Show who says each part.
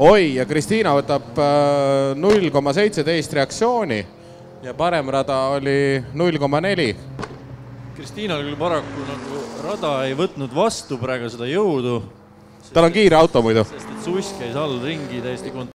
Speaker 1: Oi, ja Kristiina võtab 0,17 reaktsiooni ja parem rada oli 0,4.
Speaker 2: Kristiinal küll paraku nagu rada ei võtnud vastu praegu seda jõudu.
Speaker 1: Tal on kiire auto muidu.
Speaker 2: Sest et Suss käis all ringi täiesti